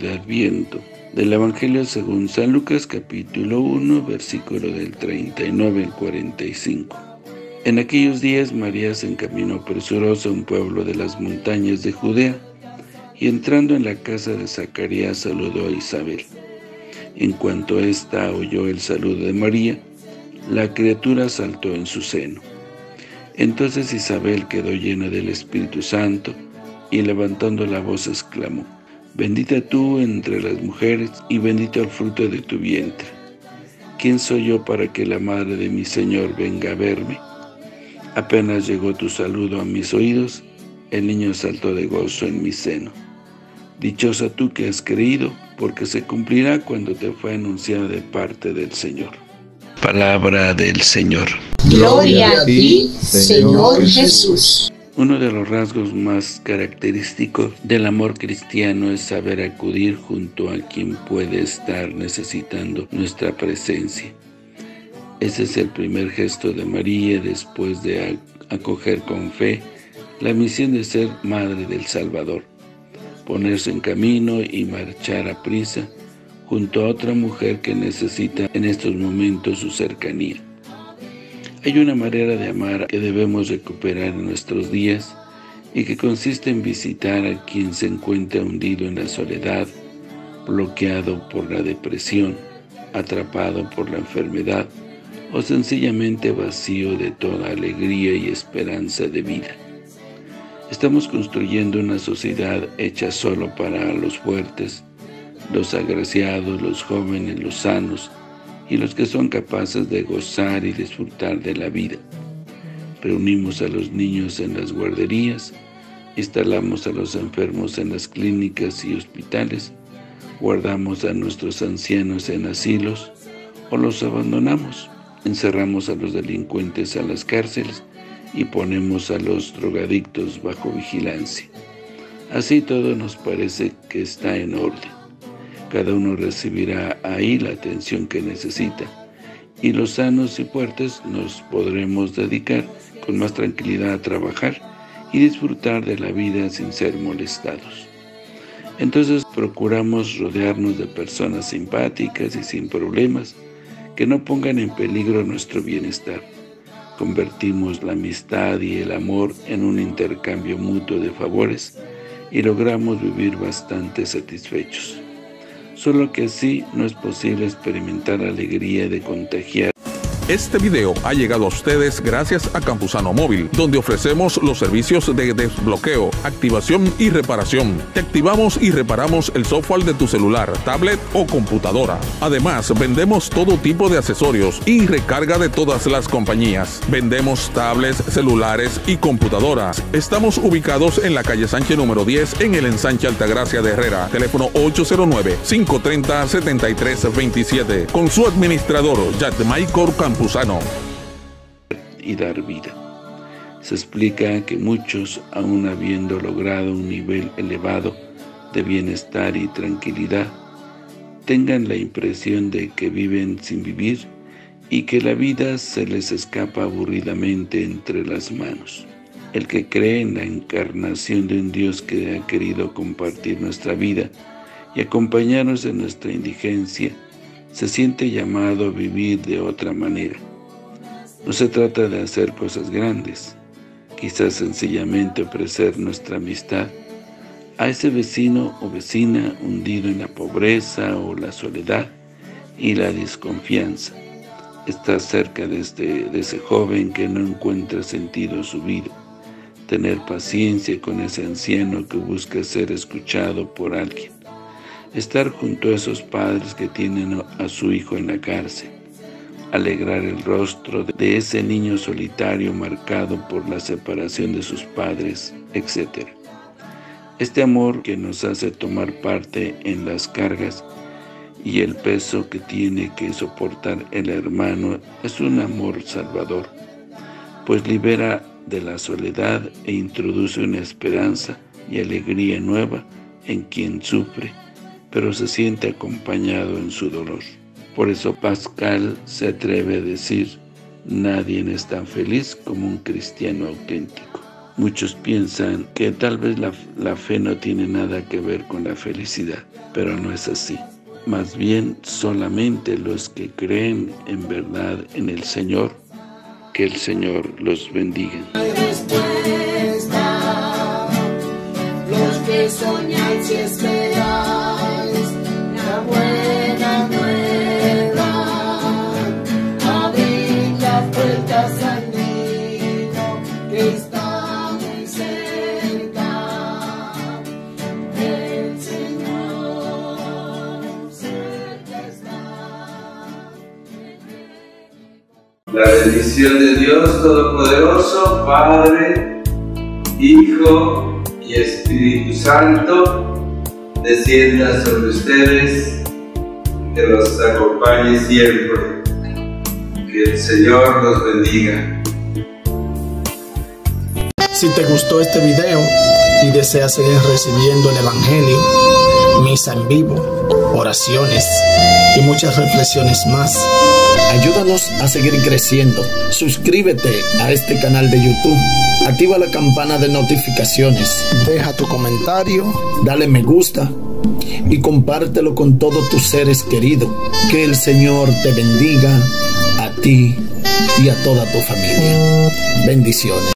de Adviento. Del Evangelio según San Lucas, capítulo 1, versículo del 39 al 45. En aquellos días María se encaminó presurosa a un pueblo de las montañas de Judea, y entrando en la casa de Zacarías saludó a Isabel. En cuanto ésta oyó el saludo de María, la criatura saltó en su seno. Entonces Isabel quedó llena del Espíritu Santo, y levantando la voz exclamó: Bendita tú entre las mujeres, y bendito el fruto de tu vientre. ¿Quién soy yo para que la madre de mi Señor venga a verme? Apenas llegó tu saludo a mis oídos, el niño saltó de gozo en mi seno. Dichosa tú que has creído, porque se cumplirá cuando te fue anunciado de parte del Señor. Palabra del Señor. Gloria a ti, Señor Jesús. Uno de los rasgos más característicos del amor cristiano es saber acudir junto a quien puede estar necesitando nuestra presencia. Ese es el primer gesto de María después de acoger con fe la misión de ser Madre del Salvador, ponerse en camino y marchar a prisa junto a otra mujer que necesita en estos momentos su cercanía. Hay una manera de amar que debemos recuperar en nuestros días y que consiste en visitar a quien se encuentra hundido en la soledad, bloqueado por la depresión, atrapado por la enfermedad o sencillamente vacío de toda alegría y esperanza de vida. Estamos construyendo una sociedad hecha solo para los fuertes, los agraciados, los jóvenes, los sanos y los que son capaces de gozar y disfrutar de la vida. Reunimos a los niños en las guarderías, instalamos a los enfermos en las clínicas y hospitales, guardamos a nuestros ancianos en asilos o los abandonamos, encerramos a los delincuentes a las cárceles y ponemos a los drogadictos bajo vigilancia. Así todo nos parece que está en orden. Cada uno recibirá ahí la atención que necesita, y los sanos y fuertes nos podremos dedicar con más tranquilidad a trabajar y disfrutar de la vida sin ser molestados. Entonces procuramos rodearnos de personas simpáticas y sin problemas, que no pongan en peligro nuestro bienestar. Convertimos la amistad y el amor en un intercambio mutuo de favores y logramos vivir bastante satisfechos. Solo que así no es posible experimentar la alegría de contagiar. Este video ha llegado a ustedes gracias a Campusano Móvil, donde ofrecemos los servicios de desbloqueo, activación y reparación. Te activamos y reparamos el software de tu celular, tablet o computadora. Además, vendemos todo tipo de accesorios y recarga de todas las compañías. Vendemos tablets, celulares y computadoras. Estamos ubicados en la calle Sánchez número 10 en el ensanche Altagracia de Herrera. Teléfono 809-530-7327. Con su administrador, Yadmaicor Campusano. Y dar vida. Se explica que muchos, aun habiendo logrado un nivel elevado de bienestar y tranquilidad, tengan la impresión de que viven sin vivir y que la vida se les escapa aburridamente entre las manos. El que cree en la encarnación de un Dios que ha querido compartir nuestra vida y acompañarnos en nuestra indigencia, se siente llamado a vivir de otra manera. No se trata de hacer cosas grandes, quizás sencillamente ofrecer nuestra amistad a ese vecino o vecina hundido en la pobreza o la soledad y la desconfianza. Estar cerca de ese joven que no encuentra sentido en su vida. Tener paciencia con ese anciano que busca ser escuchado por alguien. Estar junto a esos padres que tienen a su hijo en la cárcel. Alegrar el rostro de ese niño solitario marcado por la separación de sus padres, etc. Este amor que nos hace tomar parte en las cargas y el peso que tiene que soportar el hermano es un amor salvador, pues libera de la soledad e introduce una esperanza y alegría nueva en quien sufre, pero se siente acompañado en su dolor. Por eso Pascal se atreve a decir: nadie es tan feliz como un cristiano auténtico. Muchos piensan que tal vez la fe no tiene nada que ver con la felicidad, pero no es así. Más bien, solamente los que creen en verdad en el Señor, que el Señor los bendiga. Los que soñáis y esperáis la buena nueva, abrid las puertas al niño que está muy cerca, el Señor cerca está. La bendición de Dios Todopoderoso, Padre, Hijo y Espíritu Santo, descienda sobre ustedes, que los acompañe siempre. Que el Señor los bendiga. Si te gustó este video y deseas seguir recibiendo el Evangelio, misa en vivo, oraciones y muchas reflexiones más, ayúdanos a seguir creciendo. Suscríbete a este canal de YouTube, activa la campana de notificaciones, deja tu comentario, dale me gusta y compártelo con todos tus seres queridos. Que el Señor te bendiga a ti y a toda tu familia. Bendiciones.